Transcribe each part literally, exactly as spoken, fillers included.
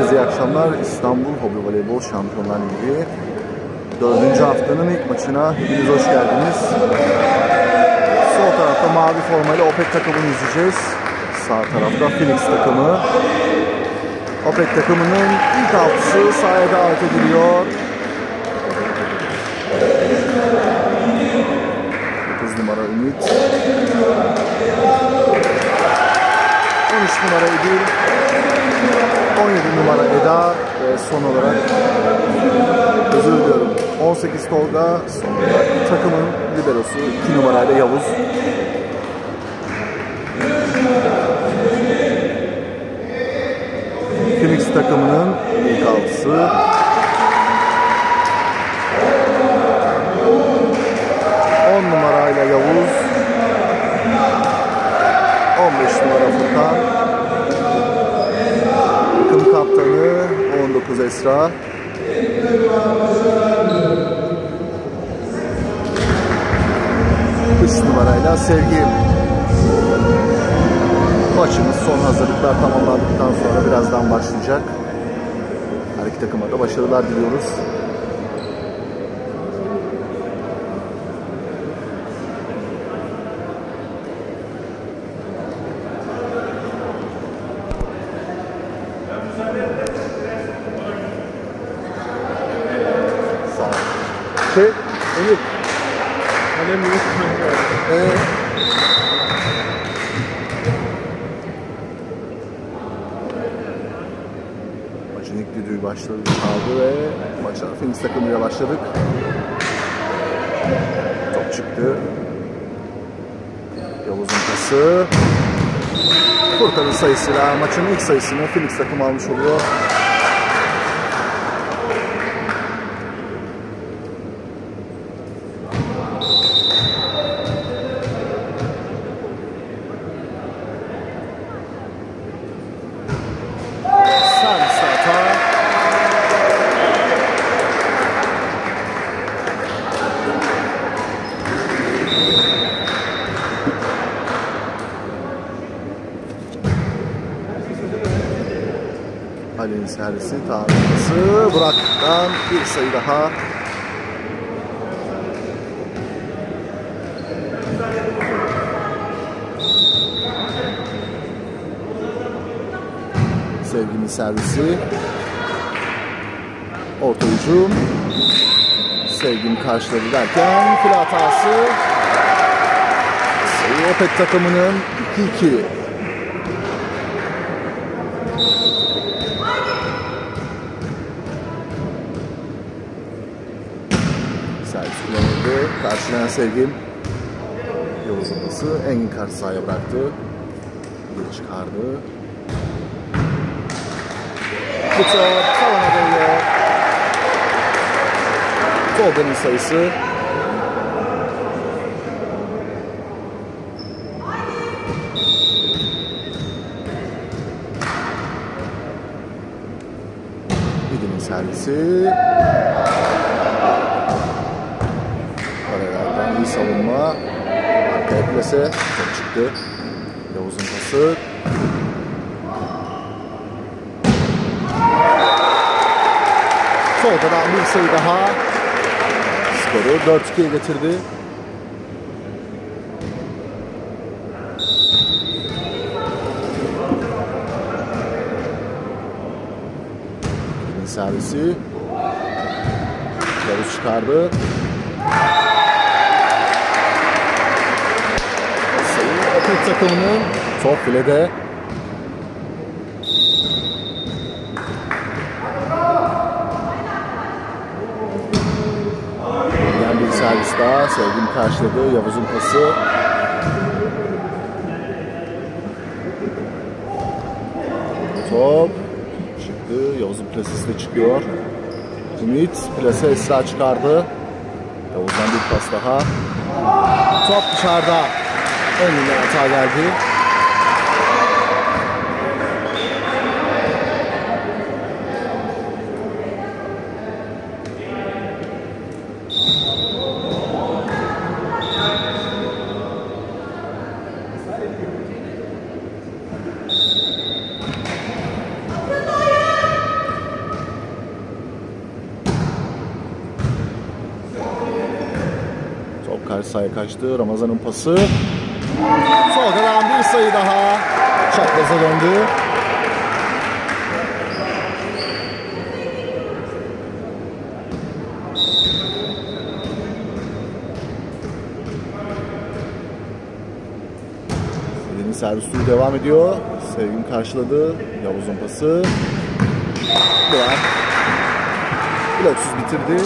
Herkese iyi akşamlar. İstanbul Hobi Voleybol Şampiyonlar Ligi dördüncü haftanın ilk maçına hepiniz hoş geldiniz. Sol tarafta mavi formayla Opet takımını izleyeceğiz. Sağ tarafta Phoenix takımı. Opet takımının ilk altısı sahaya davet ediliyor. dokuz numara Ümit. on üç numara Edil. on yedi numara Eda ve son olarak özür diliyorum on sekiz Tolga, son olarak takımın liberosu iki numarayla Yavuz. Phoenix takımının ilk altısı. on numarayla Yavuz, on beş numara Furkan, takım kaptanı on dokuz Esra, üç numarayla Sevgi. Maçımız son hazırlıklar tamamlandıktan sonra birazdan başlayacak. Her iki takıma da başarılar diliyoruz. Şey, Elif. Kalem yok. Ee, maçın ilk düdüğü başladı, kaldı ve maça Phoenix takımıyla başladık. Top çıktı. Yavuz'un pası. Furkan'ın sayısıyla maçın ilk sayısını Phoenix takımı almış oluyor. Ali'nin servisi, tanrısı, Burak'tan bir sayı daha. Sevgi'nin servisi, orta hücum, Sevgi'nin karşıladı derken file hatası. Sayı Opet takımının iki iki. Servis kullanıldı. Karşılayan Sevgim. Yavuz'un pası Engin karşı sahaya bıraktı. Geri çıkardı. Bu top tavana değiyor. Tolga'nın sayısı. Bidi'nin servisi. Karelerden iyi savunma. Arkaya plase. Top çıktı. Yavuz'un pası. Tolga'dan bir sayı daha. Skoru dört ikiye getirdi. Bidi'nin servisi. Yavuz çıkardı. Opet takımının top filede. Yani bir servis daha. Sevgim karşıladı. Yavuz'un pası. Top çıktı. Yavuz'un plasesi de çıkıyor. Ümit plase Esra çıkardı. Yavuz'dan bir pas daha. Top dışarıda. Önüne hata geldi. sahaya kaçtı. Ramazan'ın pası. Tolga'dan bir sayı daha. Çapraza döndü. Sevgin servis turu devam ediyor. Sevgin karşıladı. Yavuz'un pası. Doğan bloksuz bitirdi.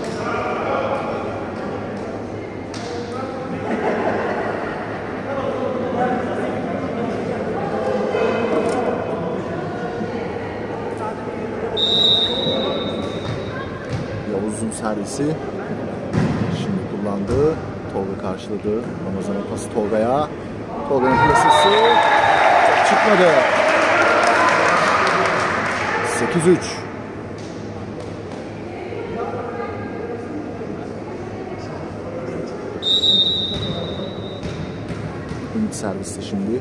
Yavuz'un servisi şimdi kullandı. Tolga karşıladı. Ramazan'ın pası Tolga'ya. Tolga'nın plasesi çıkmadı. sekiz üç. Ümit serviste şimdi.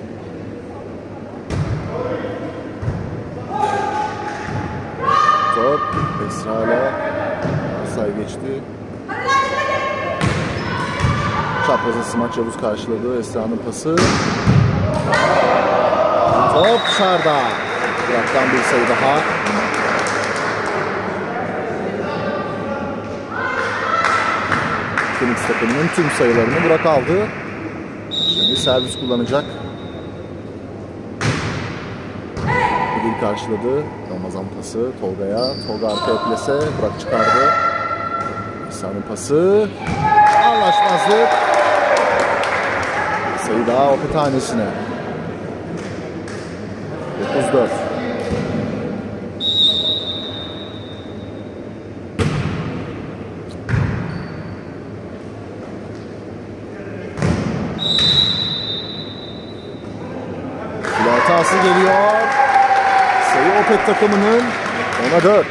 Top Esra'yla sayı geçti. Çapraza smaç Yavuz karşıladı. Esra'nın pası. Top dışarıda. Burak'tan bir sayı daha. Phoenix takımının tüm sayılarını Burak aldı. Şimdi servis kullanacak. Bir karşıladı. Ramazan pası Tolga'ya. Tolga arkaya plase. Burak çıkardı. İhsan'ın pası. Anlaşmazlık. Sayı daha Opet hanesine. dokuz dört. Filo hatası geliyor. Sayı Opet takımının ona dört.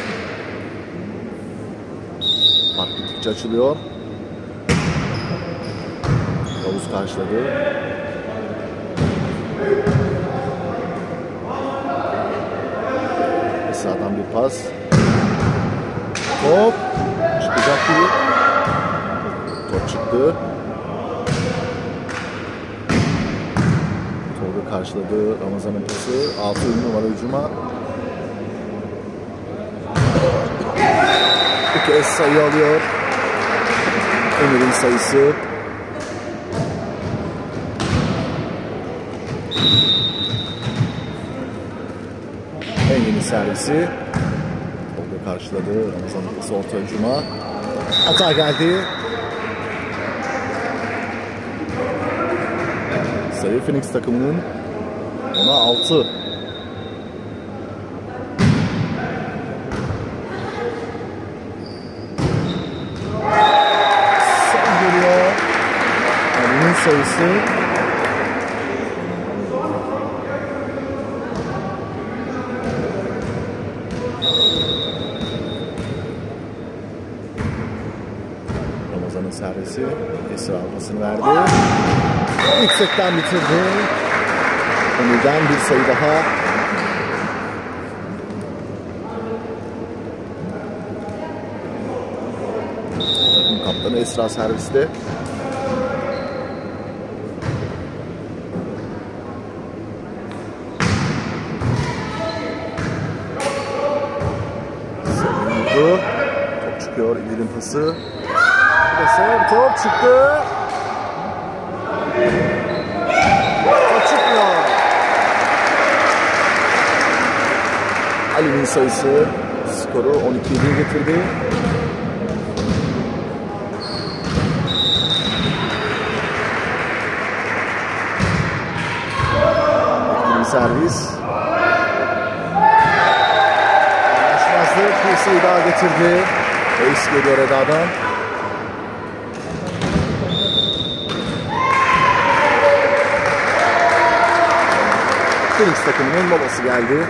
Fark gittikçe açılıyor. Yavuz karşıladı. Esra'dan bir pas. Top. Çıkacak gibi. Top çıktı. Tolga karşıladı. Ramazan'ın pası. altı numara hücuma. Bu kez sayı alıyor. Emir'in sayısı. Engin'in servisi. Tolga karşıladı. Ramazan'ın pası orta hücuma. Hata geldi. Sayı Phoenix takımının ona altı. Son geliyor. Engin'in sayısı. Ramazan'ın servisi. Esra pasını verdi. Yüksekten bitirdi. Emir'den bir sayı daha. Takım kaptanı Esra serviste. Sayı top çıkıyor. Emir'in pası. Pası. Top çıktı. Çıkmıyor. Ali'nin sayısı skoru on ikiye getirdi. Bir servis. Anlaşmazlık bir sayı daha getirdi. Ace geliyor Eda'dan. Phoenix takımının molası geldi.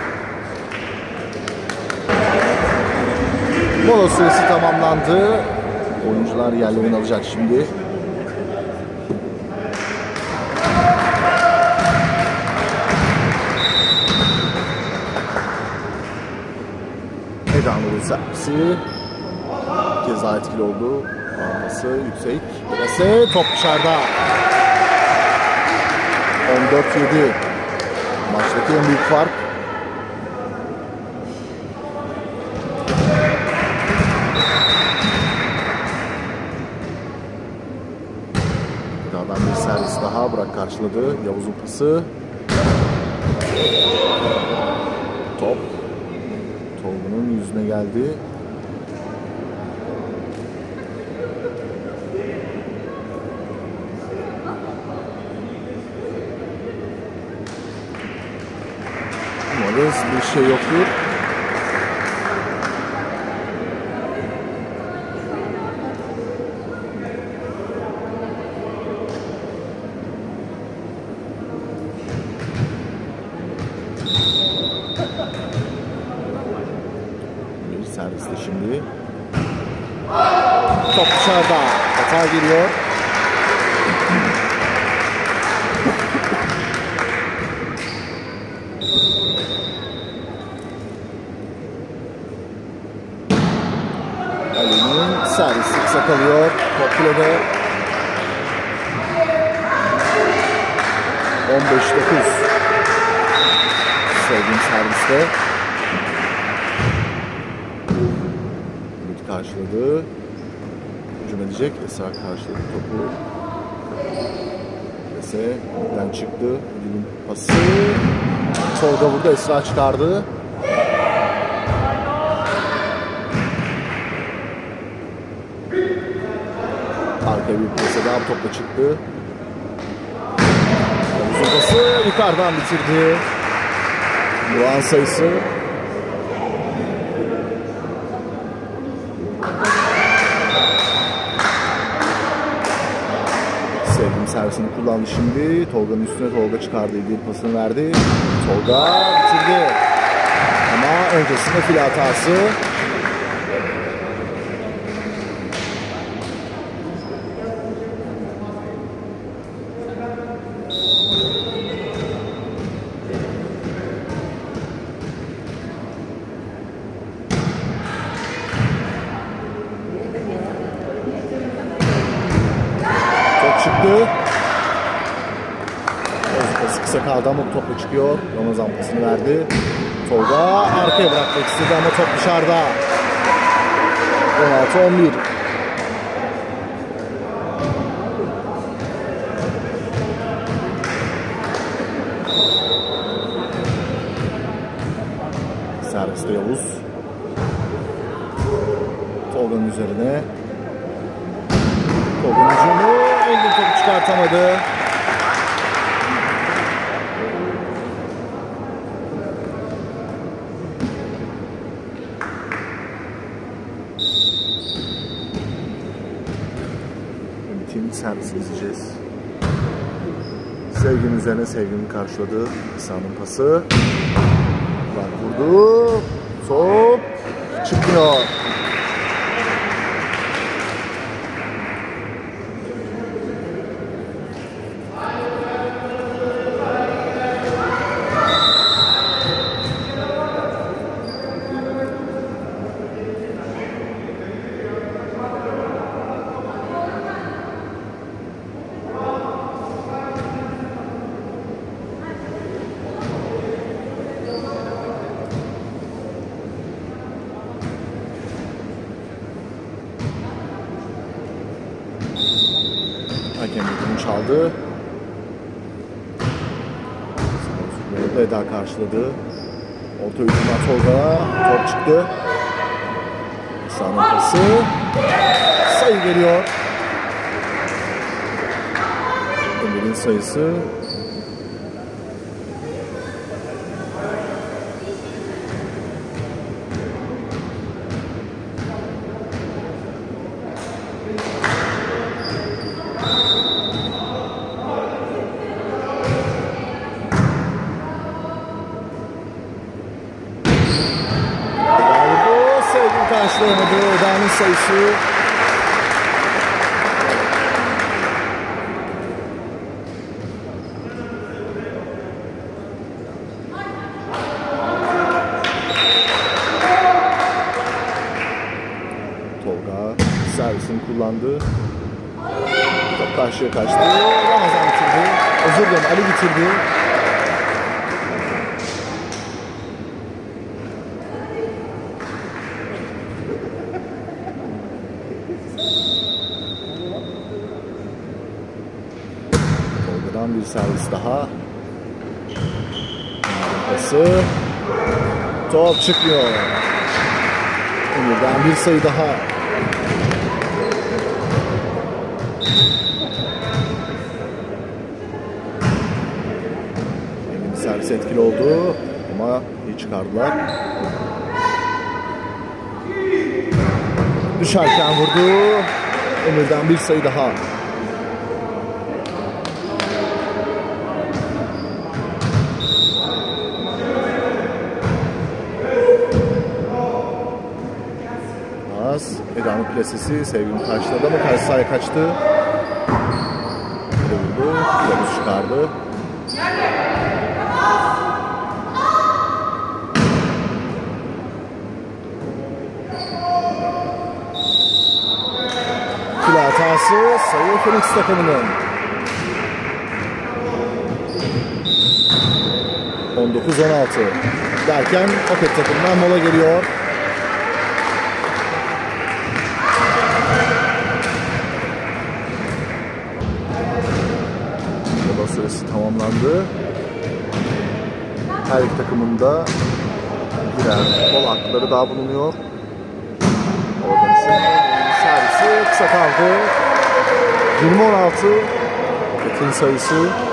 Mola süresi tamamlandı. Oyuncular yerlerini alacak şimdi. Eda Nur'un servisi keza etkili oldu. Alması yüksek. Burası top dışarıda. on dört yedi. Maçtaki en büyük fark. Gıdadan bir servis daha. Burak karşıladı. Yavuz'un pası. Top Tolga'nın yüzüne geldi. Umarız bir şey yoktur. Bir serviste şimdi. Top dışarıda. Hata geliyor. Ali'nin servisi kısa kalıyor. Top kulede. on beş dokuz. Sevdiğim serviste. Ümit karşıladı. Hücum edecek. Esra karşıladı topu. Ese Ümit'ten çıktı. Ümit'in pası. Tolga vurdu. Esra çıkardı. Arkaya bir pası daha topla çıktı. Yavuz'un pası yukarıdan bitirdi. Burak'ın sayısı. Sevgim servisini kullandı şimdi. Tolga'nın üstüne Tolga çıkardı. Bir pasını verdi. Tolga bitirdi. Ama öncesinde file hatası. Çıktı. Pası kısa kaldı ama topla çıkıyor. Ramazan pasını verdi. Tolga arkaya bırakmak istedi ama top dışarıda. on altı on bir. Serviste Yavuz. Tolga'nın üzerine. Tolga'nın hücumu. Elini topu çıkartamadı. Ümit'in servisini izleyeceğiz. Sevginin üzerine Sevginin karşıladı. İsa'nın pası. Burak vurdu. Top çıkmıyor. Hakem yükünü çaldı. Burada Eda karşıladı. Orta hücumdan Tolga. Top çıktı. İsa'nın pası. Sayı geliyor. Ömer'in sayısı. Karşılayamadı. Eda'nın sayısı. Tolga servisini Servisini kullandı. Top karşıya kaçtı. Ramazan bitirdi. Özür dilerim, Ali bitirdi. Tolga'dan bir servis daha. Pası. Top çıkmıyor. Emir'den bir sayı daha. Emir'in servis etkili oldu ama iyi çıkardılar. Düşerken vurdu. Emir'den bir sayı daha. Eda'nın plasesi Sevginin karşıladı ama karşı sahaya kaçtı. Böyle vurdu. Kılavuz çıkardı. File hatası sayı Phoenix takımının. on dokuz on altı derken Opet takımından mola geliyor. Süresi tamamlandı. Her iki takımında birer gol hakları daha bulunuyor. Oradan servisi kısa kaldı. yirmi on altı Opet'in sayısı.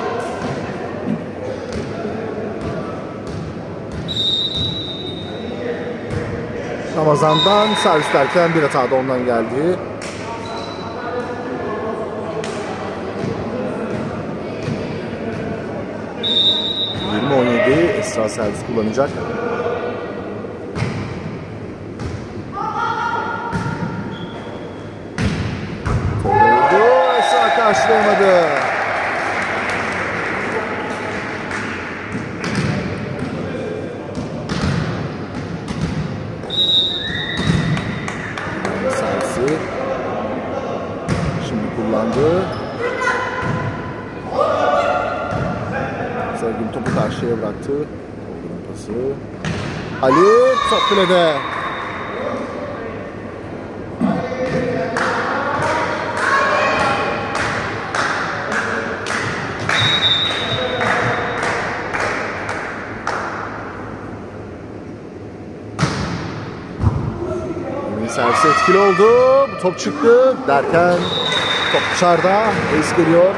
Ramazan'dan servis derken bir hata da ondan geldi. yirmi on yedi Esra servis kullanacak. Vurdu. Esra karşılayamadı. Servisi şimdi kullandı. Sevgili topu karşıya bıraktı. Tolga'nın pası. Ali top filede. Servis etkili oldu. Bu top çıktı derken top dışarıda. Reis geliyor.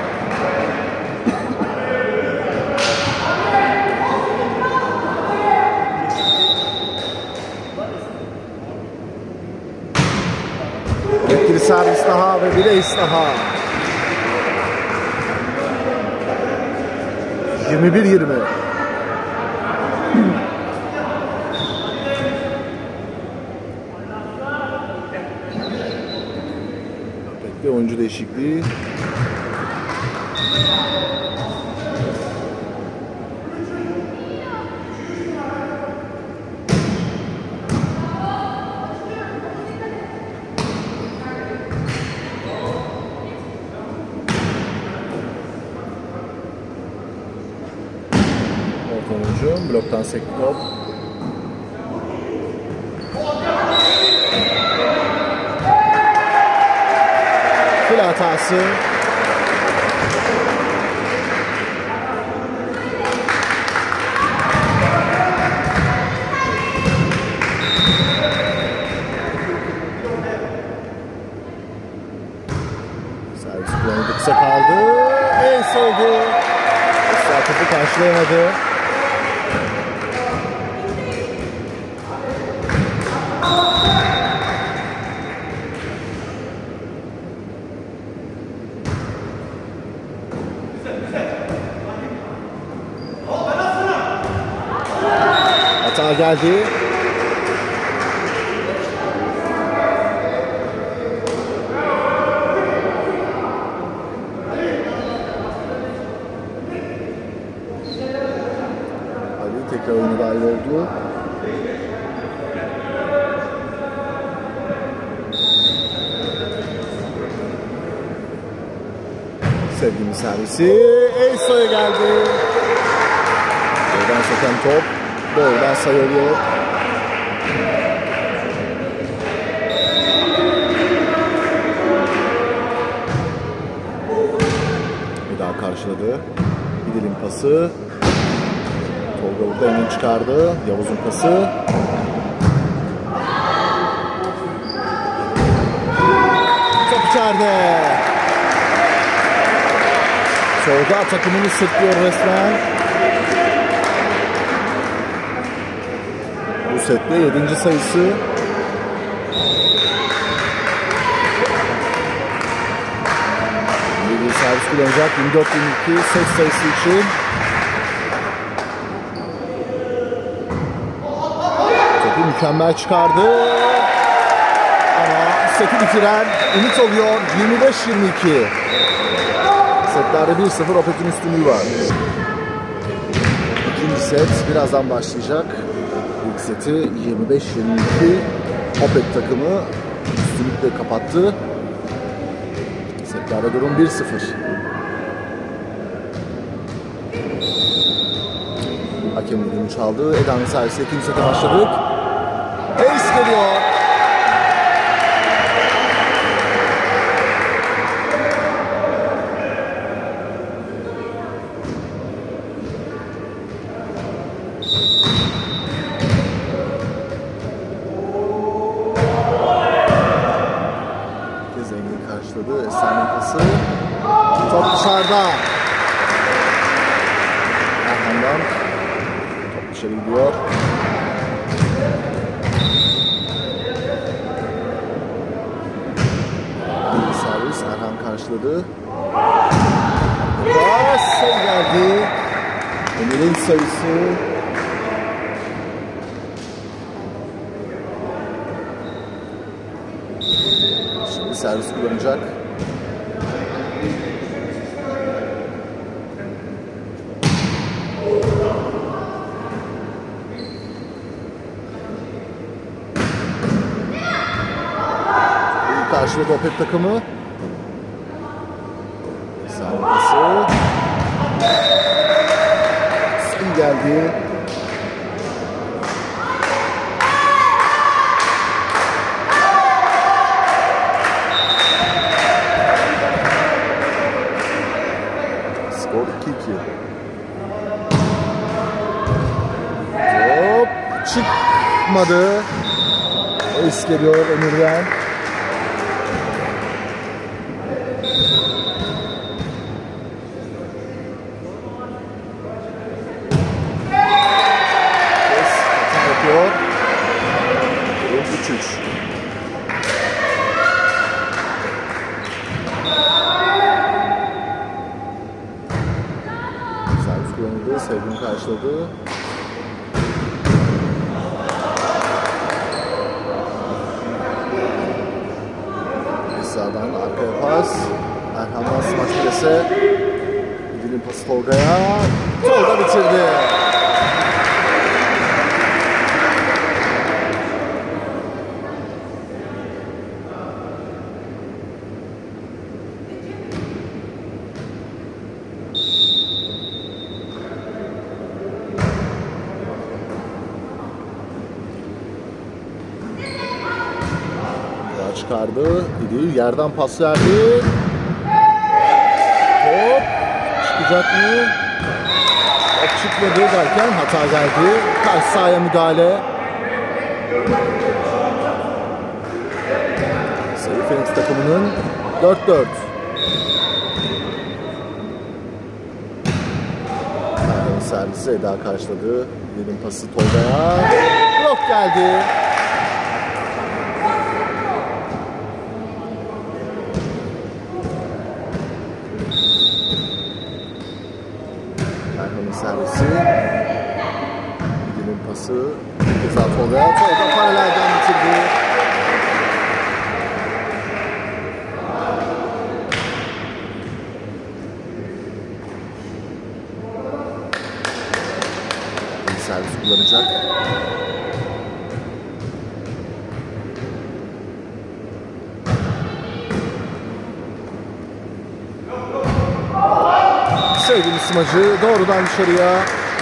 Bir servis daha ve bir ace daha. yirmi bir yirmi. Bekle oyuncu değişikliği. Oyuncu bloktan sekti top. Fil hatası. Servis kullanıldı, kısa kaldı. Ace oldu. Esra topu karşılayamadı. Hata geldi. Ali tekrar oyuna dahil oldu. Sevginin servisi. Elsa'ya geldi. Oradan seken top. Doğrudan sayılıyor. Bir daha karşıladı. İdil'in pası. Tolga burada emin çıkardı. Yavuz'un pası. Top içeride. Tolga takımını sırtlıyor resmen. Bu sette yedinci sayısı. Bir servis kullanacak. yirmi dört yirmi iki set sayısı için. Topu mükemmel çıkardı. Ama seti bitiren Ümit oluyor. yirmi beş yirmi iki. Setlerde bir sıfır Opet'in üstünlüğü var. İkinci set birazdan başlayacak. İlk seti yirmi beş yirmi iki Opet takımı üstünlükle kapattı. Setlerde durum bir sıfır. Hakem düdüğünü çaldı. Eda'nın servisi ikinci sete başladık. Ace geliyor. Karşıladı. Esen'in pası. Top dışarıda. Erhan'dan top dışarı gidiyor. Bir servis. Erhan karşıladı. Pas sayı geldi. Emir'in sayısı. Servis kullanacak. İyi karşıladı Opet takımı. Servisi. Sayı geldi. iki iki. Top çıkmadı. Es geliyor Emir'den. Es hata yapıyor. üç üç. Kullanıldı. Sevgin karşıladı. Sağdan arkaya pas. Erhan'dan smaç prese. İdil'in pası Tolga'ya. Tolga bitirdi. Çıkardı. İdil yerden pas verdi. Top çıkacak mı? Top çıkmadı derken hata geldi. Karşı sahaya müdahale. Sayı Phoenix takımının dört dört. Erhan'ın servisi Eda karşıladı. İdil'in pası Tolga'ya. Blok geldi. Servisi. İdil'in pası. Keza Tolga'ya. Tolga paralelden bitirdi. Bir servis kullanacak. Adem smacı doğrudan dışarıya.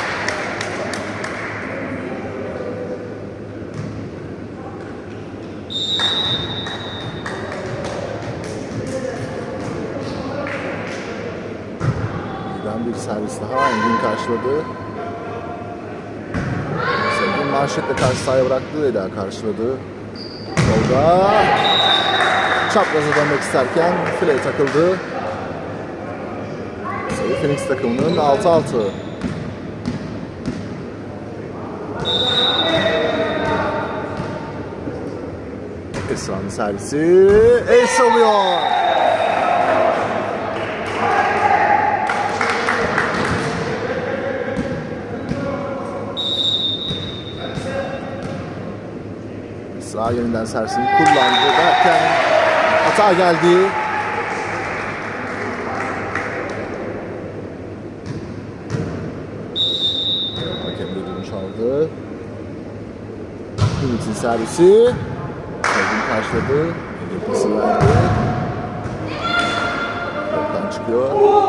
Birden bir servis daha. Engin karşıladı. Sevgin manşetle karşı sahaya bıraktığı Eda karşıladı. Tolga çapraza dönmek isterken fileye takıldı. Sayı Phoenix takımının altı altı. Esra'nın servisi ace alıyor. Esra yeniden servisini kullandı derken hata geldi. Hakem düdüğünü çaldı. Ümit'in servisi. Sevgin karşıladı. Engin pası verdi. Oradan çıkıyor.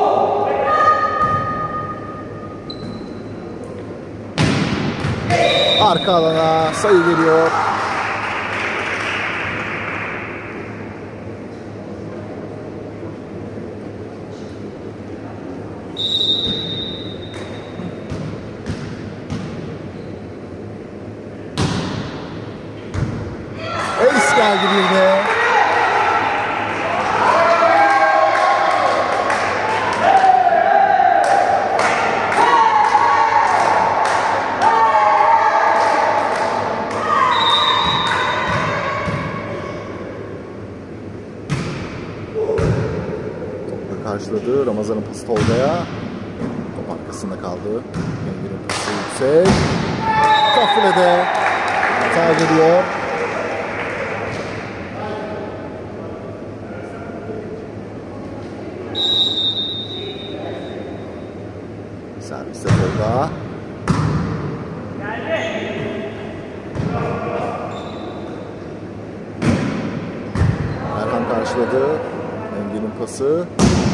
Arka alana sayı geliyor. Ace geldi bir de. Topla karşıladı. Ramazan'ın pası Tolga'ya. Top arkasında kaldı. Engin'in pası yüksek. Kafilede hata geliyor. Serviste Tolga. Erhan karşıladı. Engin'in pası.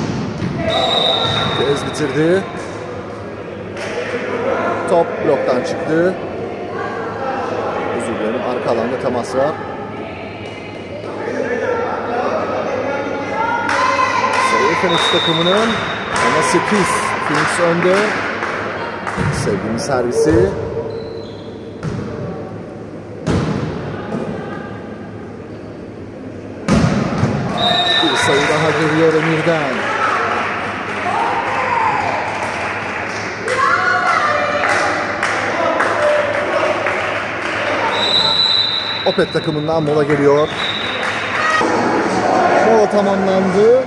Kez bitirdi. Top bloktan çıktı. Özür dilerim. Arka alanda temas var. Sayı Phoenix takımının ama sekiz. Phoenix önde. Sevginin servisi. Bir sayı daha geliyor Emir'den. Opet takımından mola geliyor. Mola tamamlandı.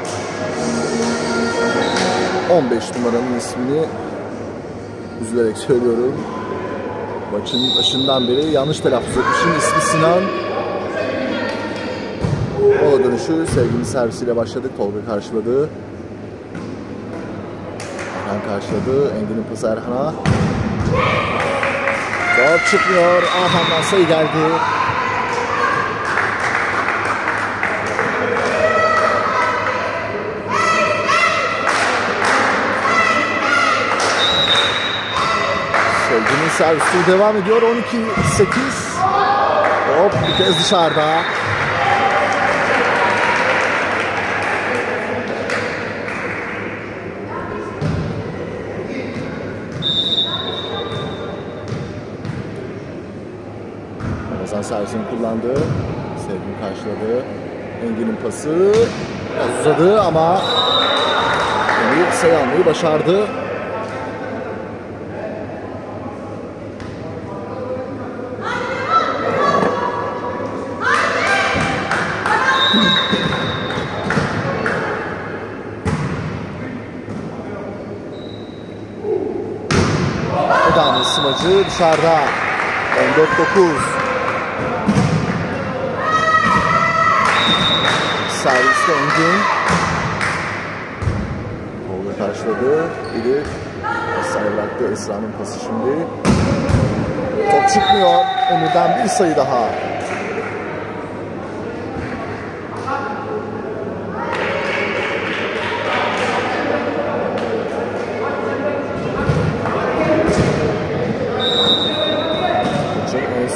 on beş numaranın ismini üzülerek söylüyorum. Maçın başından beri yanlış telaffuz etmişim. İsmi Sinan. Mola dönüşü Sevginin servisiyle başladık. Tolga karşıladı. Erhan karşıladı. Engin'in pası Erhan'a. Top çıkmıyor. Erhan'dan sayı geldi. Sevginin servisi devam ediyor. on iki sekiz. Hop bir kez dışarıda. Ramazan servisini kullandı. Sevgin karşıladı. Engin'in pası uzadı ama Emir sayı almayı başardı. Eda'nın smacı dışarıda. on dört dokuz. Serviste Engin. Tolga karşıladı. Biri Esra'ya bıraktı. Esra'nın pası şimdi. Top çıkmıyor. Emir'den bir sayı daha.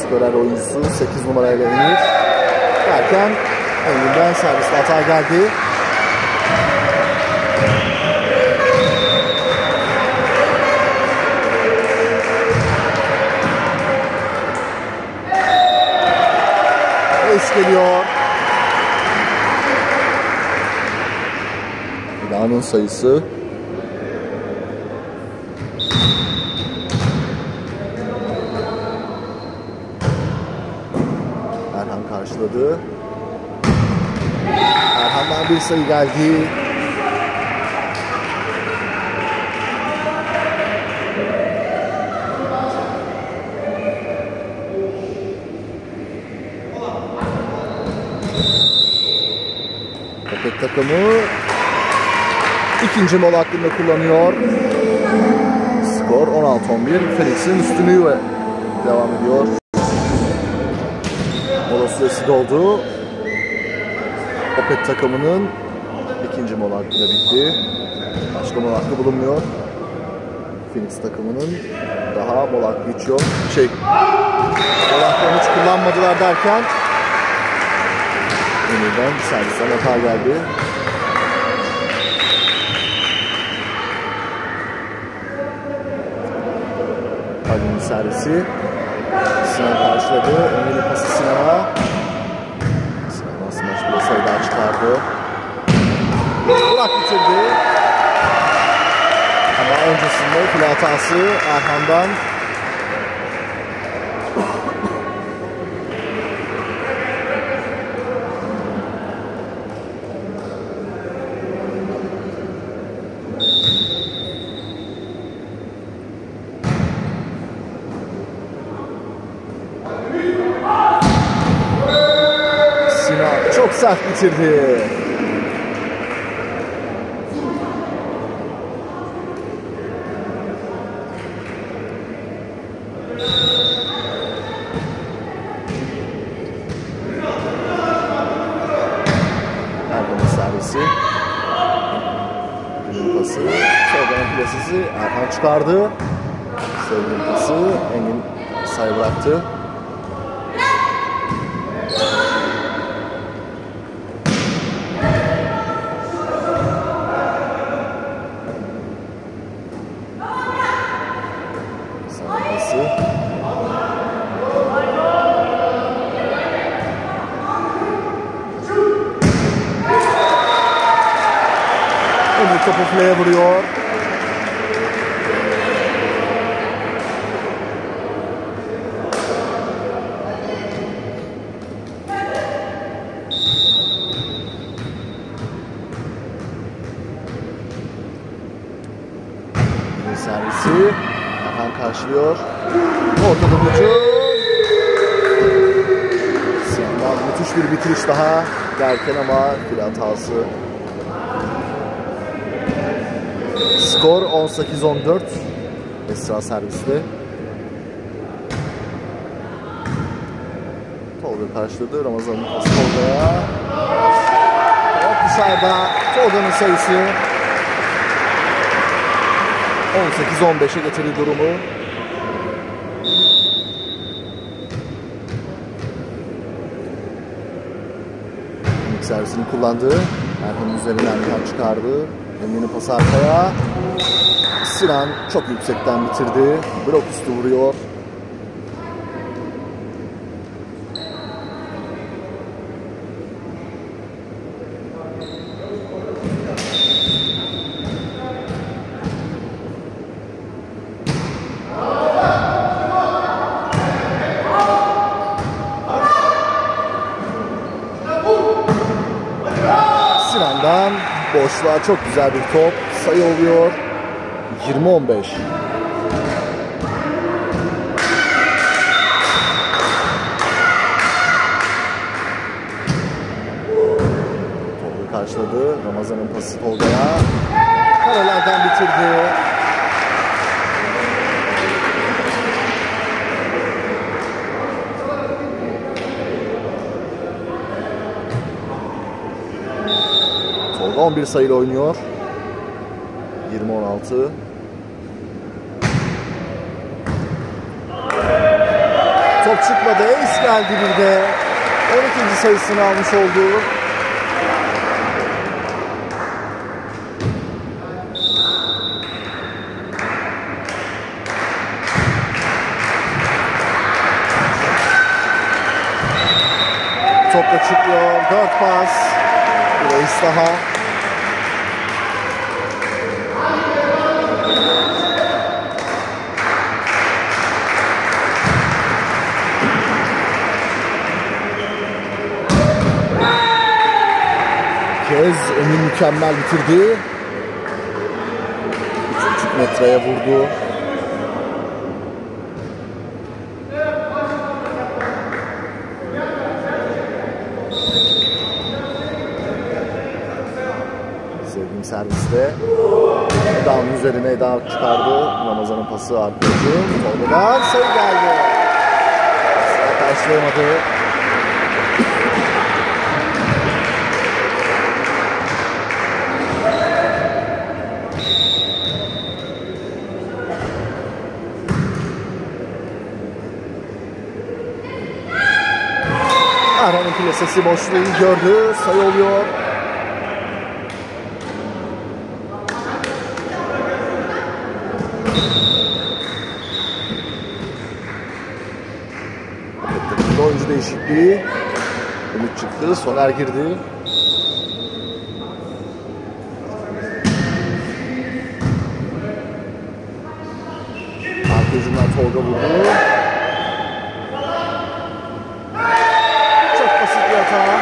skorer oyuncusu sekiz numarayla Emir. Derken Emir'den servisle hata geldi. Ace geliyor. Milano'nun sayısı. Erhan karşıladı. Erhan'dan bir sayı geldi. Opet takımı ikinci mola hakkında kullanıyor. Skor on altı on bir. Phoenix'in üstünlüğü ve devam ediyor. Mola süresi doldu. Opet takımının ikinci mola hakkında bitti. Başka mola hakkı bulunmuyor. Phoenix takımının daha mola hakkı hiç yok. Şey, mola hakkını hiç kullanmadılar derken yeniden servisten hata geldi. Ali'nin servisi. Sinan karşıladı. Ömer'in pası Sinan'a. Sinan'dan smaç bile sayı daha çıkardı. Burak bitirdi. Ama öncesinde file hatası Erhan'dan. Çok sert bitirdi. Erhan'ın servisi. Emin pası. Soldan plasesi Erhan çıkardı. Sevgili pası Emin sayı bıraktı. Emir topu fileye vuruyor. Emir servisi. Erhan karşılıyor. Ortada hücum. Sinan'dan müthiş bir bitiriş daha derken ama file hatası. Skor on sekiz on dört. Esra serviste. Tolga karşıladı. Ramazan'ın pası Tolga'ya. Top dışarıda. Tolga'nın sayısı on sekiz on beşe getirdi durumu. İlk servisini kullandı. Erhan'ın üzerinden bir çıkardı. Emin'in pası arkaya. Sinan çok yüksekten bitirdi. Blok üstü vuruyor. Sinan'dan boşluğa çok güzel bir top. Sayı oluyor. yirmi on beş. Tolga karşıladı. Ramazan'ın pası Tolga'ya. Karalardan bitirdi. Tolga on bir sayıyla oynuyor. yirmi on altı. Top çıkmadı. Ace geldi bir de. on ikinci sayısını almış oldu. Top da çıkıyor. dört pas. Bir ace daha. Kez Emin mükemmel bitirdi. üç buçuk metreye vurdu. Sevdiğim serviste Eda'nın üzerine Eda çıkardı. Ramazan'ın pası arkacı. Tolga'dan sayı geldi. Sıra karşılayamadı. Erhan'ın plasesi boşluğu gördü. Sayı oluyor. Oyuncu değişikliği. Umut çıktı. Soner girdi. Arka ucundan Tolga vurdu. Çok basit bir hata.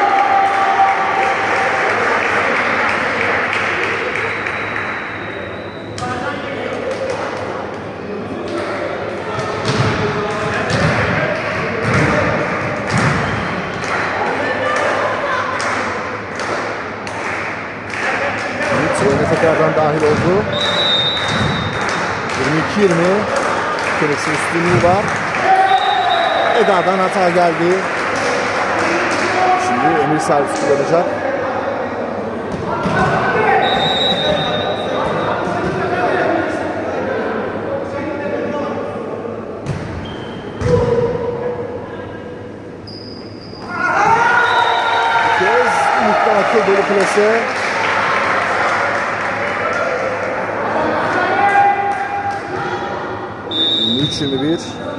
Oyuna tekrardan dahil oldu. yirmi iki yirmi. Keresin üstünlüğü var. Eda'dan hata geldi. Şimdi Emir servis kullanacak. Bir kez Umut'tan akıl dolu plase. üç yirmi bir.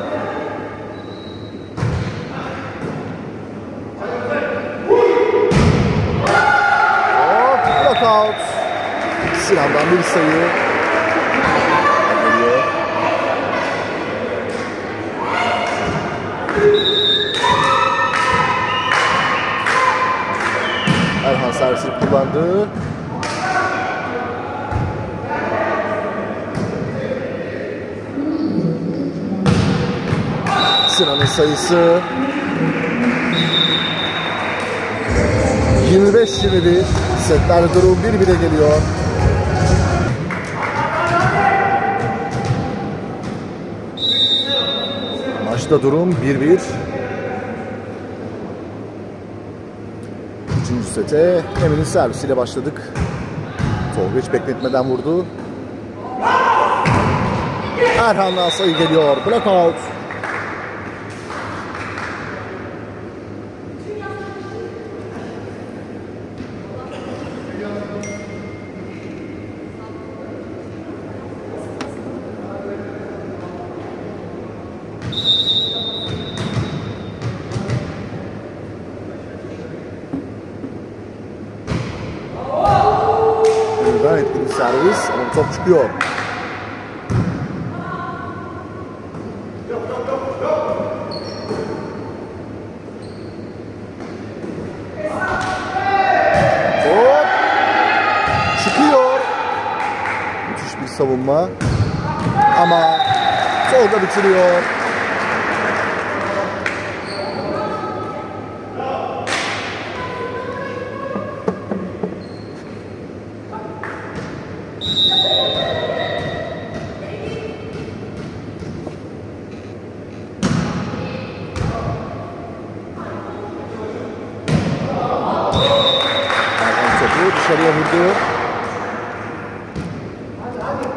Hop, knockout. Sinan'dan bir sayı. Geliyor. Erhan servisini kullandı. Sinan'ın sayısı yirmi beş yirmi bir. Setlerde durum bir bire geliyor. Maçta durum bir bir. Üçüncü sete Emin'in servisiyle başladık. Tolga hiç bekletmeden vurdu. Erhan'dan sayı geliyor. Blackout. Etkili servis ama top çıkıyor. Top çıkıyor. Müthiş bir savunma ama Tolga bitiriyor. Dışarıya vurdu.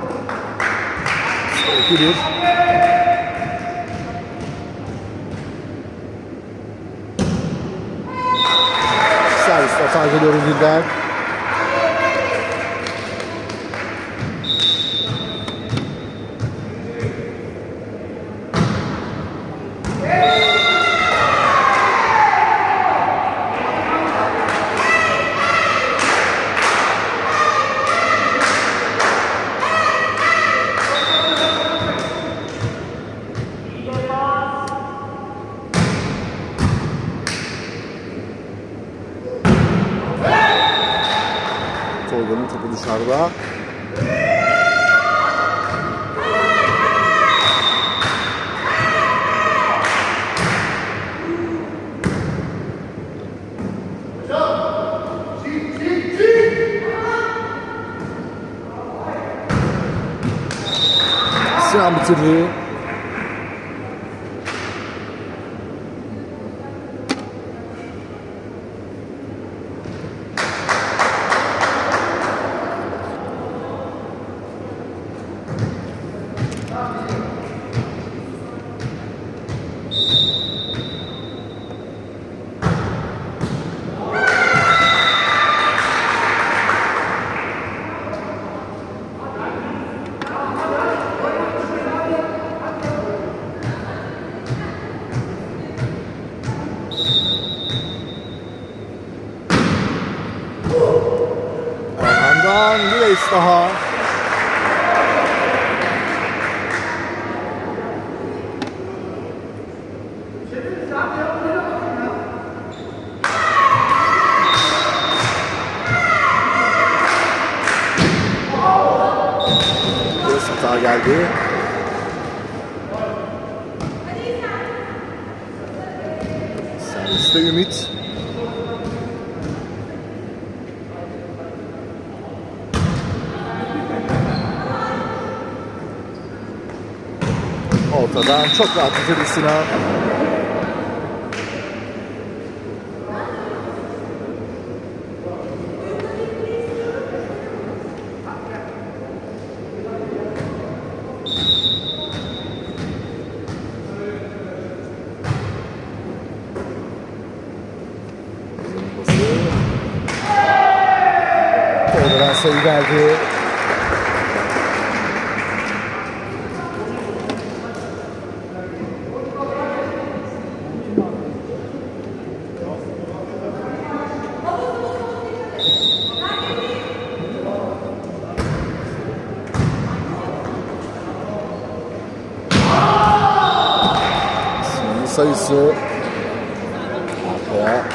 iki bir. Sataj ediyoruz Dilden. Tolga'nın topu dışarıda. Sinan bitirdi. Erhan'dan bir ace daha. Bir hata geldi. Serviste Ümit. Ortadan çok rahat bitirdi Sinan. Oradan sayı geldi. Sayısı arkaya.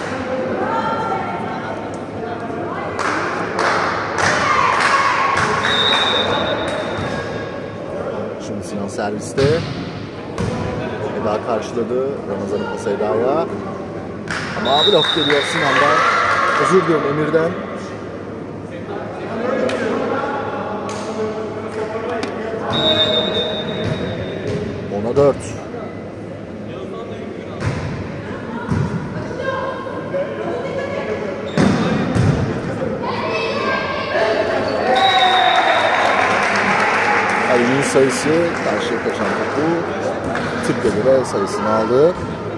Şimdi Sinan serviste. Eda karşıladı Ramazan'ın pası Eda'ya. Ama blok geliyor Sinan'dan. Özür diliyorum Emir'den. ona dört. Ali'nin sayısı karşıya kaçan topu Tip'le de sayısını aldı.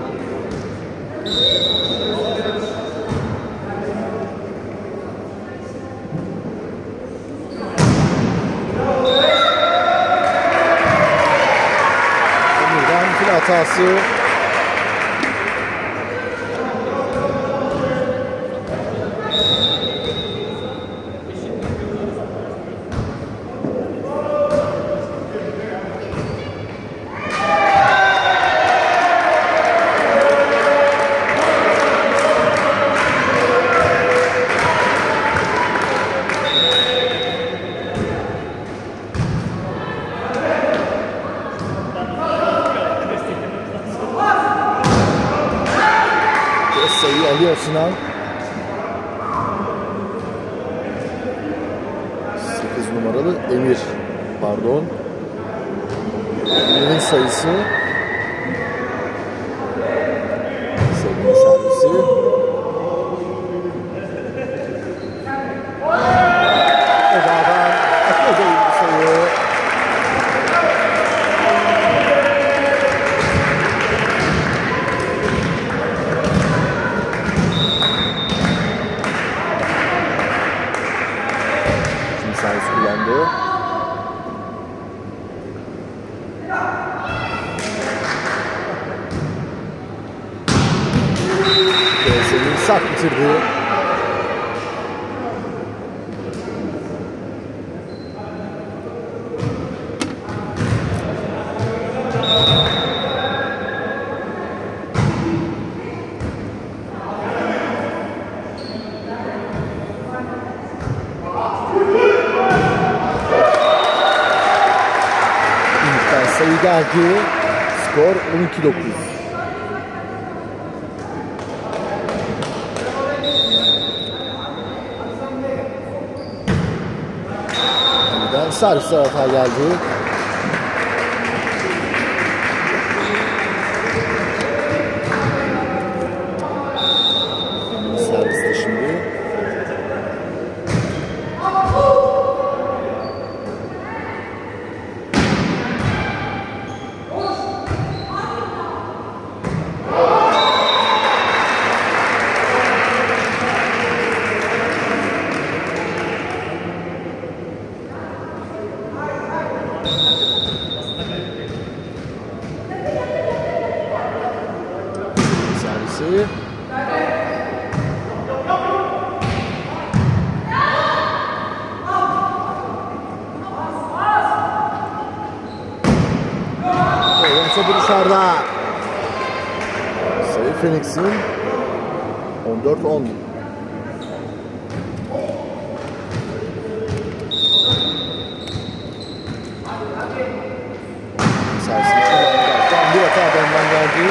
Emir'den fil hatası. Sayıyı alıyor Sinan. sekiz numaralı Emir. Pardon. Emir'in sayısı. Sevgili servisi. Eda'dan akıl değil bir sayı. sert bitirdi. Sayı geldi. Skor on iki dokuz. Yeniden servisler hata geldi. Serviste şimdi. Servisi. Topu dışarıda. Sayı Phoenix'in on dört on. Servisini kullandı. Bir hata benden geldi.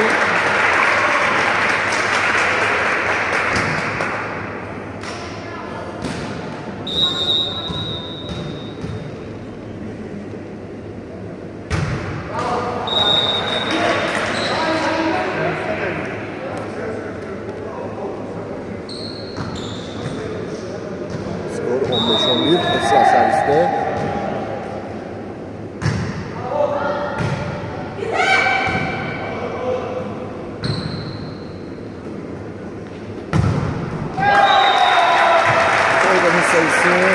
on beş on bir Esra serviste. Oradanın sayısı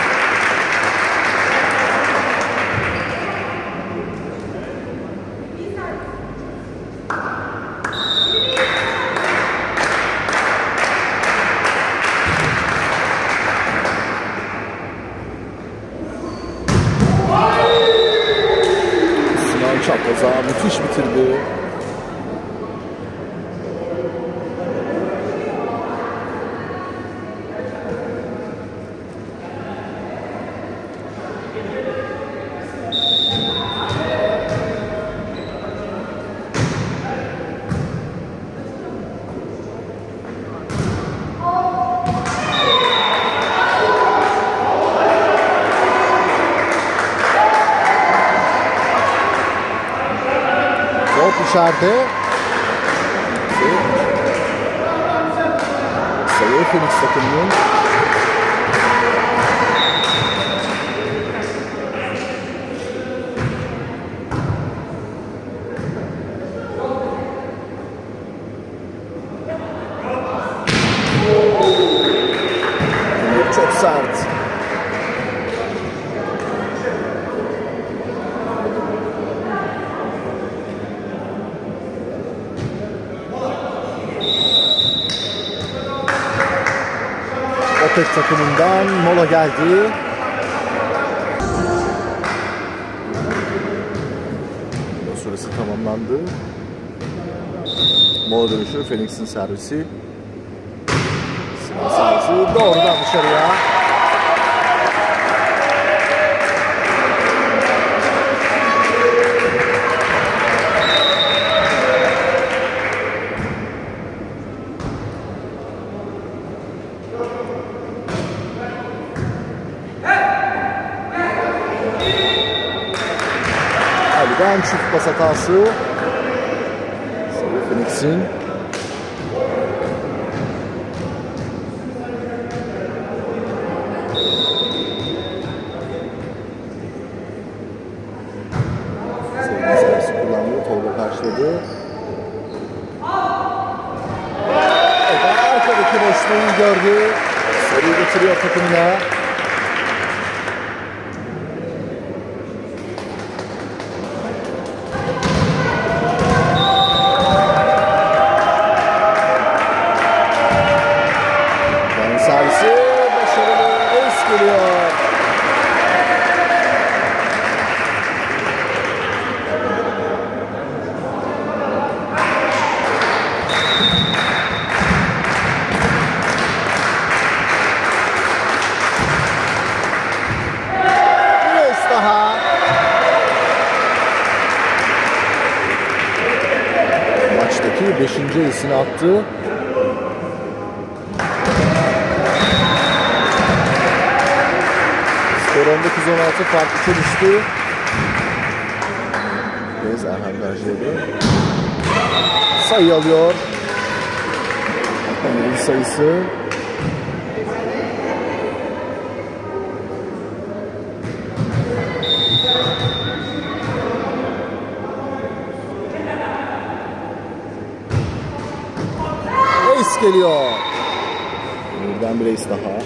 çapraza müthiş bitirdi. Top içeride. Sayı Phoenix takımının. Çok sert. Opek takımından mola geldi. Mola süresi tamamlandı. Mola dönüşü Phoenix'in servisi. Sinan servisi doğrudan dışarıya. Ali'den çift pas hatası. Sayı Phoenix'in. Sayı servisi kullandı. Tolga karşıladı. Evet, arkadaki boşluğu gördü. Sayı getiriyor takımına. servisi başarılı, ace geliyor. Bir ace daha. Maçtaki beşinci ace'ini attı. on dokuz on altı fark üçe düştü. Bez Erhan Garjeli sayı alıyor. Ömer'in sayısı. Ace geliyor. Birden bir ace daha.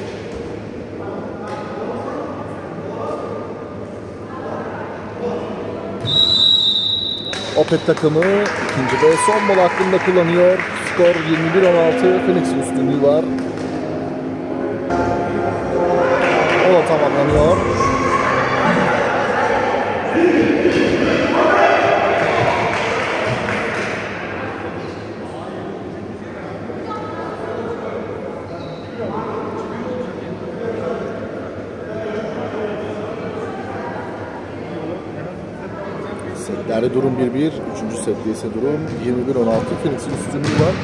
Opet takımı ikinci ve son bol hakkında kullanıyor. Skor yirmi bir on altı. Phoenix'in üstünlüğü var. O da tamamlanıyor. Setlerde durum bir bir. Üçüncü sette ise durum yirmi bir on altı. Phoenix'in üstünlüğü var.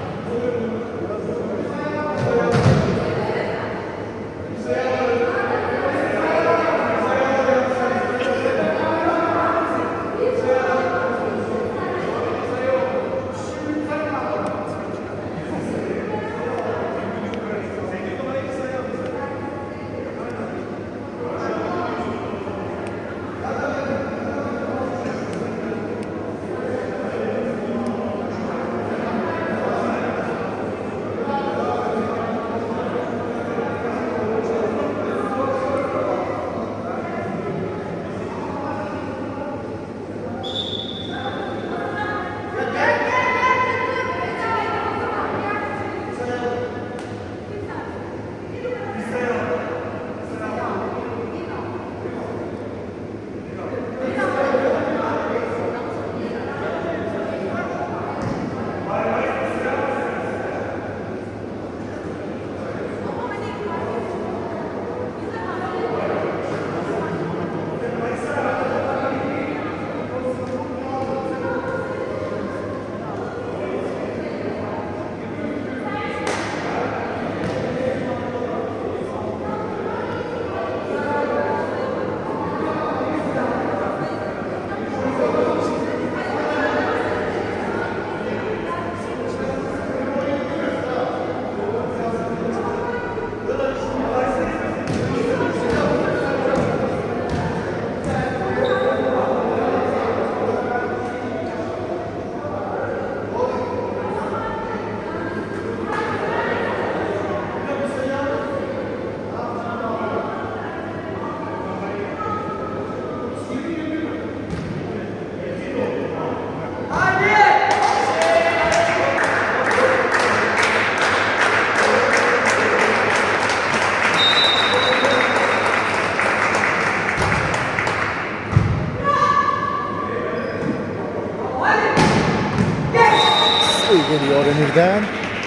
Geliyor Emir'den.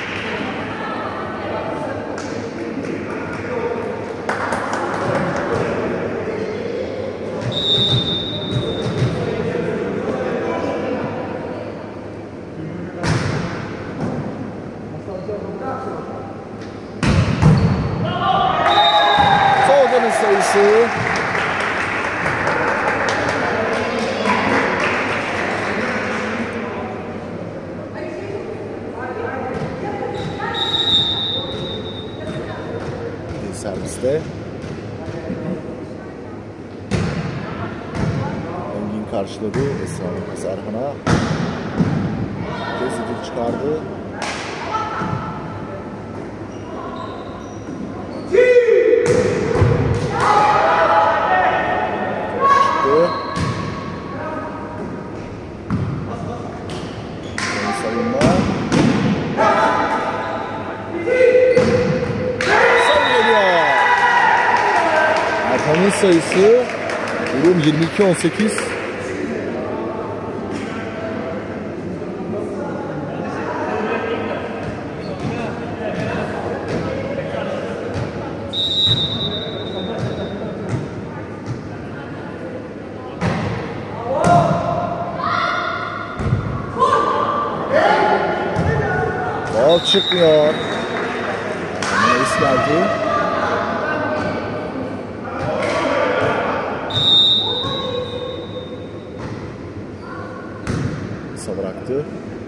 Tolga'nın sayısı. Serviste Engin karşıladı. Esra'nın Erhan'a kesinlikle çıkardı. Çıktı. Sayınma. Sinan'ın sayısı. Durum yirmi iki on sekiz. Bal çıkmıyor. Reis geldi. Kısa bıraktı.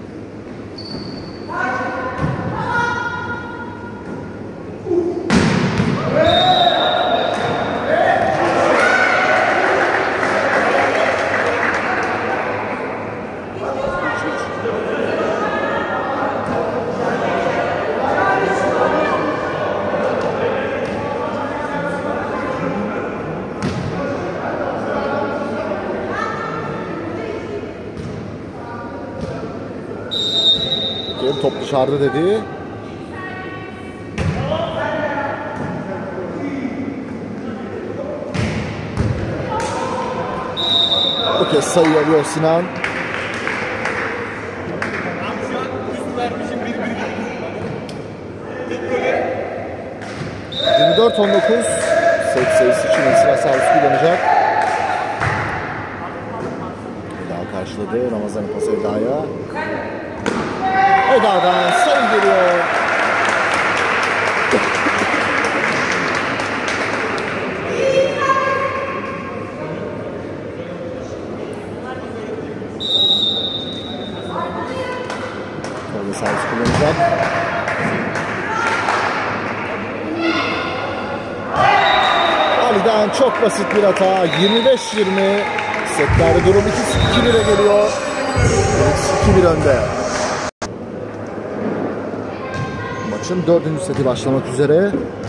Top dışarıda dedi. Bu kez sayı alıyor Sinan. yirmi dört on dokuz. Set sayısı için Esra servis kullanacak. Eda karşıladı. Ramazan'ın pası Eda'ya. Eda'dan sayı geliyor. Tolga servis kullanacak. Ali'den çok basit bir hata. yirmi beş yirmi. Setlerde durum iki bire geliyor. iki bir önde. Maçın dördüncü seti başlamak üzere.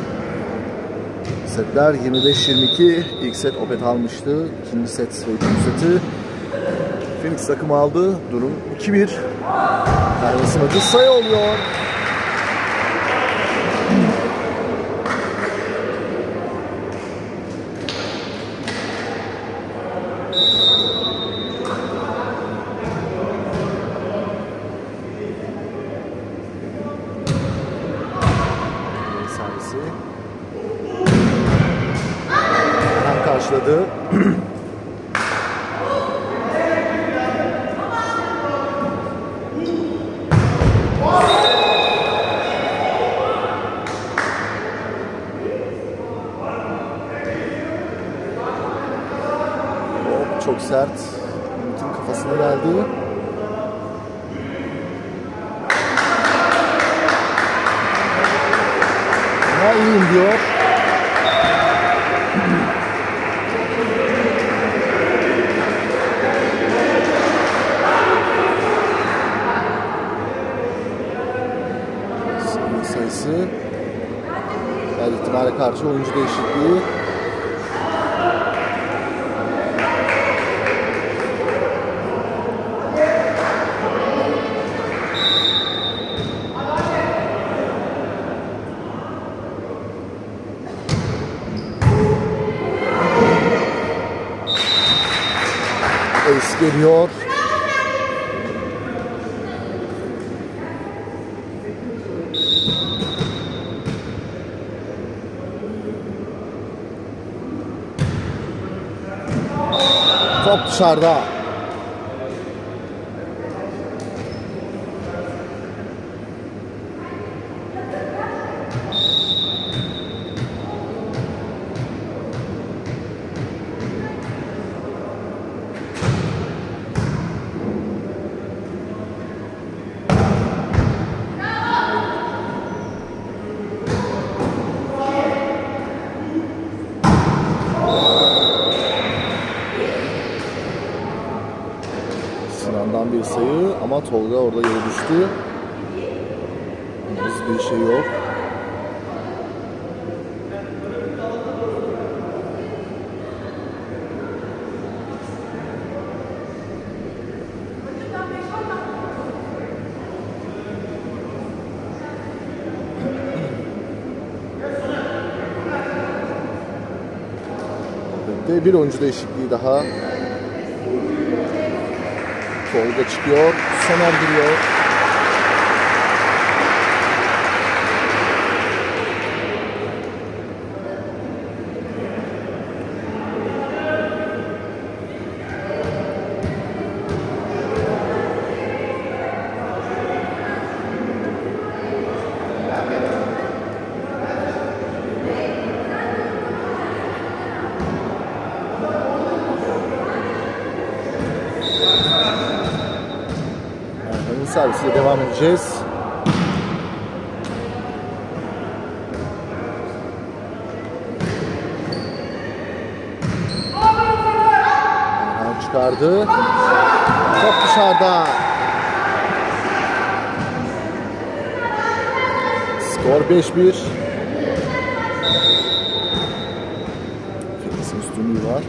Setler yirmi beş yirmi iki. İlk set Opet almıştı. İkinci set ve üçüncü seti Phoenix takımı aldı. Durum iki bir. Kaybasımacı sayı oluyor. Karşıladı. Hop, çok sert. Ümit'in kafasına geldi. Ama iyiyim diyor. Sayısı her ihtimale karşı oyuncu değişikliği. Ace geliyor. Top dışarıda. Sinan'dan bir sayı ama Tolga orada yere düştü. Henüz bir şey yok. birlikte bir oyuncu değişikliği daha. Tolga çıkıyor. Soner giriyor. Servisiyle devam edeceğiz. Erhan çıkardı. Top dışarıda. Skor beş bir. Fitness'in üstünlüğü var.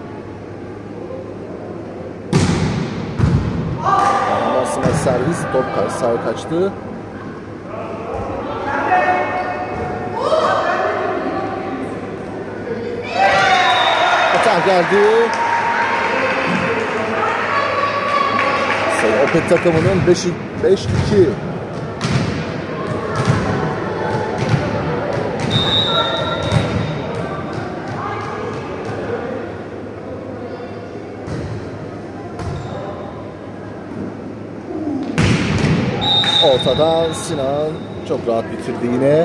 Servis, top karşı sahaya kaçtı. Hata geldi. Sayı Opet takımının beş iki. Ortada Sinan çok rahat bitirdi yine.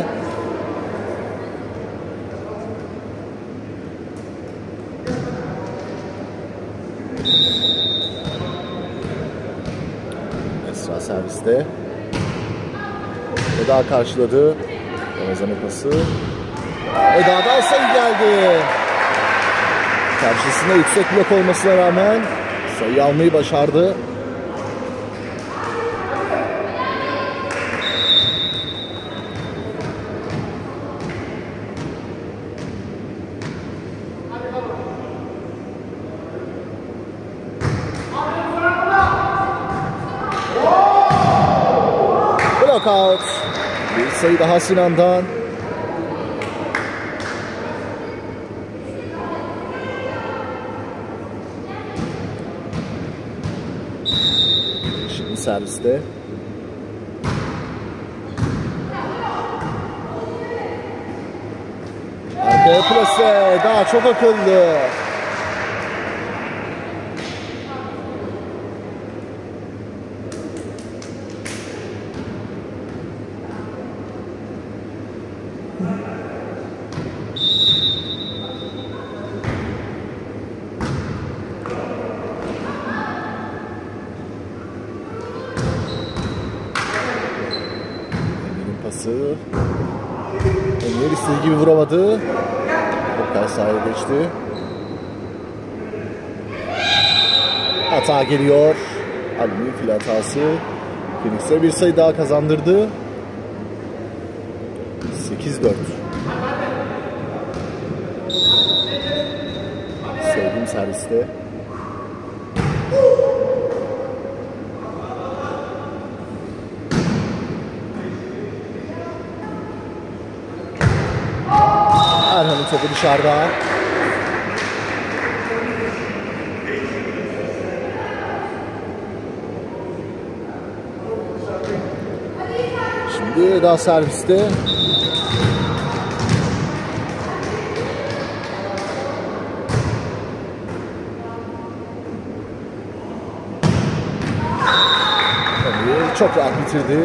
Esra serviste. Eda karşıladı. Ramazan'ın pası. Eda'dan sayı geldi. Karşısında yüksek blok olmasına rağmen sayı almayı başardı. Knockout. Bir sayı daha Sinan'dan. Şimdi serviste. Arkaya plase. Daha çok akıllı. Emir istediği gibi vuramadı. Toplar sahaya geçti. Hata geliyor. Ali'nin fil hatası. Phoenix'e bir sayı daha kazandırdı. sekiz dört. Sevgim serviste. Erhan'ın topu dışarıda. Şimdi Eda serviste. Tabii çok rahat bitirdi.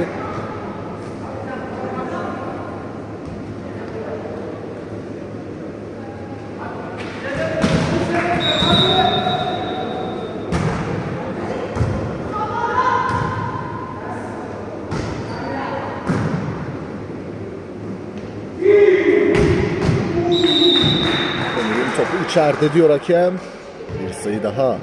Topu içeride diyor hakem. Bir sayı daha.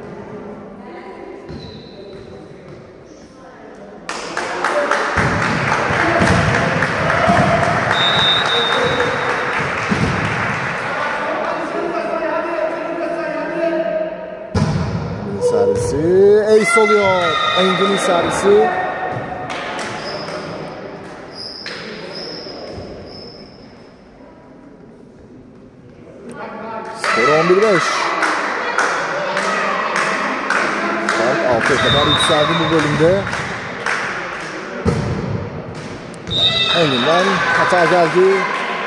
Servisi ace oluyor. Engin'in servisi. Skor on bir beş. Fark altıya kadar yükseldi bu bölümde. Engin'den hata geldi.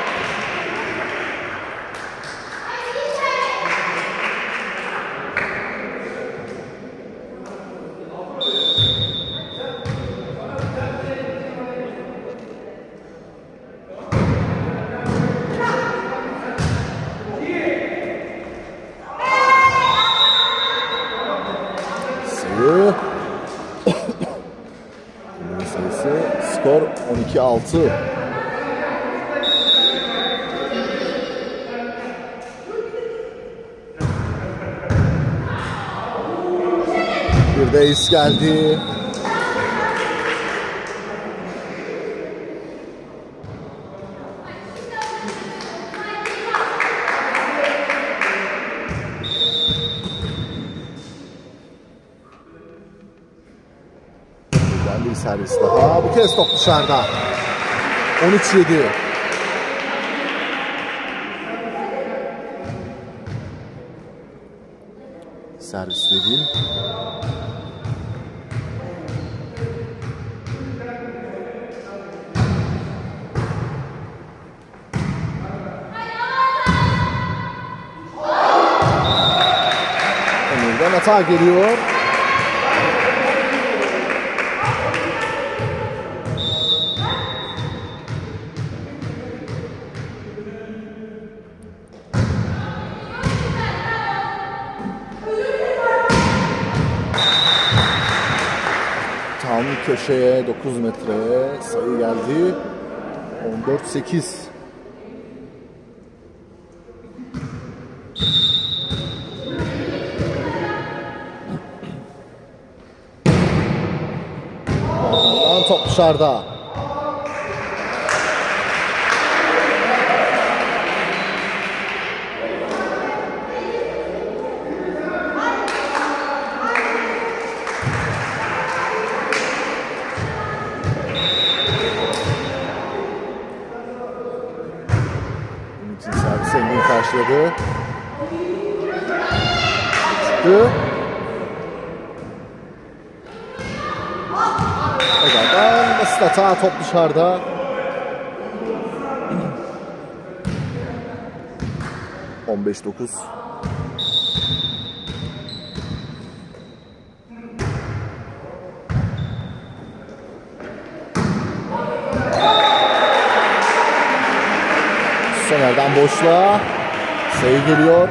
Sayı. sayısı skor on iki altı. Bir de ace geldi. Bir servis daha. Bu kez top dışarıda. on üç yedi. Servis dediğim. Emir'den hata geliyor. Tam köşeye dokuz metreye sayı geldi. on dört sekiz. Ardından top dışarıda. Servis Engin karşıladı. Çıktı. Egal'dan basit hata, top dışarıda. on beş dokuz. Soner'den boşluğa sayı geliyor.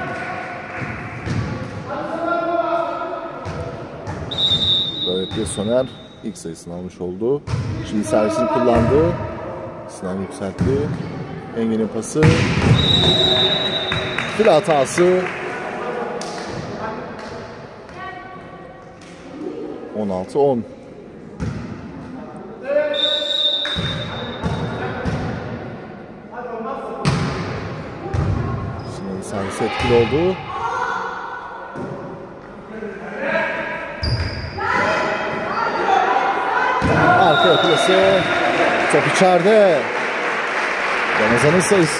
Böylelikle Soner ilk sayısını almış oldu. Şimdi servisini kullandı. Sinan yükseltti. Engin'in pası. Fil hatası. on altı on. Servis etkili oldu. Arka plase. Top içeride. Ramazan'ın sayısı.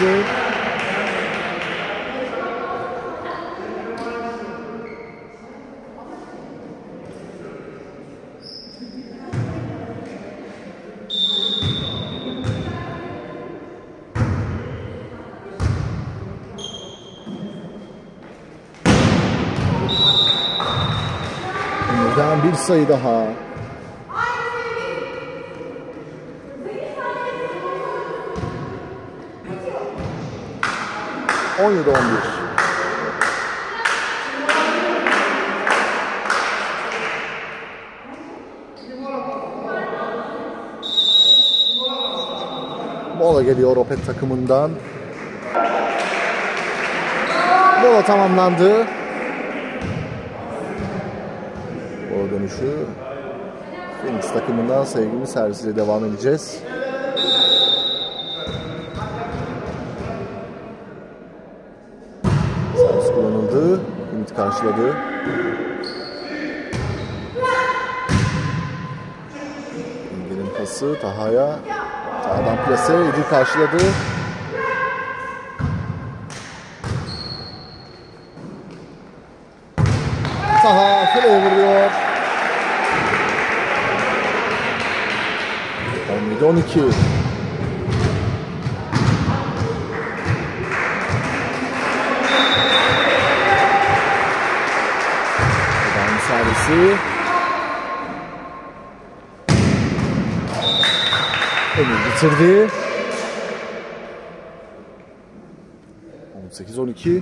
Buradan bir sayı daha. on yedi on bir. Mola geliyor Opet takımından. Mola tamamlandı. O dönüşü Phoenix takımından sevgili servisiyle devam edeceğiz. Servis kullanıldı. Ümit karşıladı. İngil'in pası Taha'ya. Taha'dan plase. İdil karşıladı. daha fileye vuruyor. on yedi on iki. Eden servisi. Emir bitirdi. on sekiz on iki.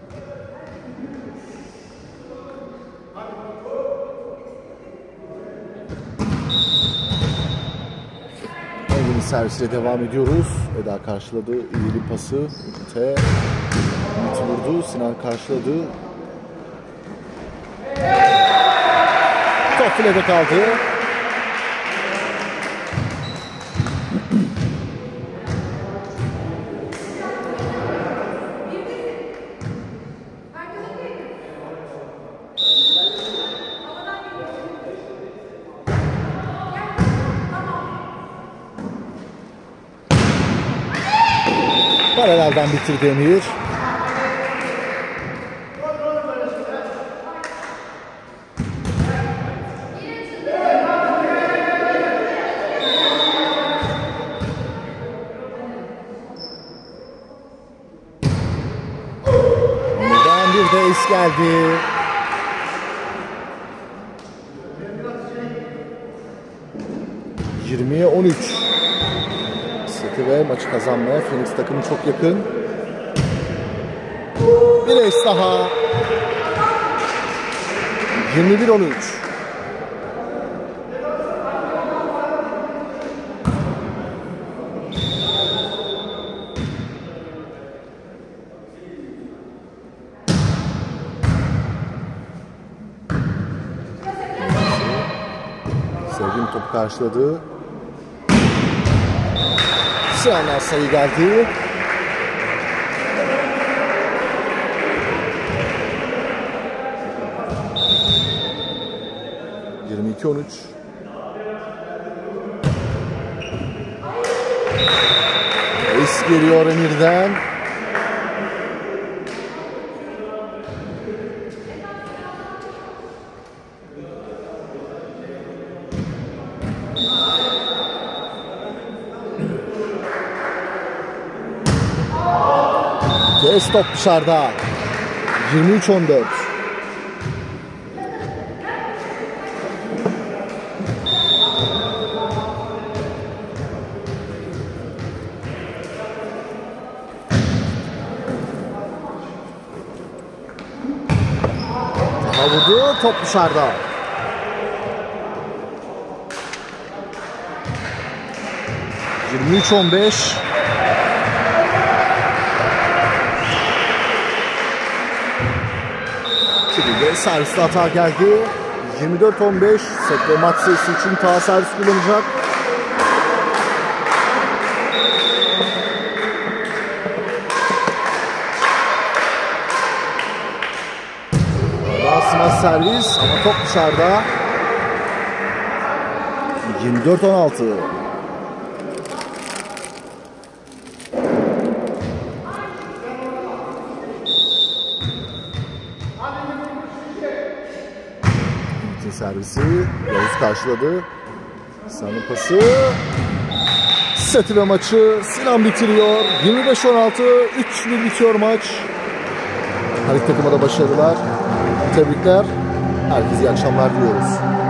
Emir'in servisiyle devam ediyoruz. Eda karşıladı. İyili pası. T. Ümit vurdu. Sinan karşıladı. Top filede kaldı. Paralelden bitirdi Emir. Emir'den bir de es geldi. yirmiye on üç. Seti ve maçı kazanmaya Phoenix takımı çok yakın. Bir es daha. yirmi bir on üç. Sevgin topu karşıladı. Sinan'dan sayı geldi. yirmi iki on üç. Es geliyor Emir'den. Kes top dışarıda. yirmi üç on dört. Daha vurdu. Top dışarıda. yirmi üç on beş. Şimdi servisli hata geldi. yirmi dört on beş. Set ve maç sayısı için ta servis kullanacak. Smash servis ama top dışarıda. yirmi dört on altı. Servisi Yavuz karşıladı. Sinan'ın pası. Seti ve maçı Sinan bitiriyor. yirmi beş on altı. üç bir bitiyor maç. Her iki takıma da başarılar. Tebrikler. Herkese iyi akşamlar diliyoruz.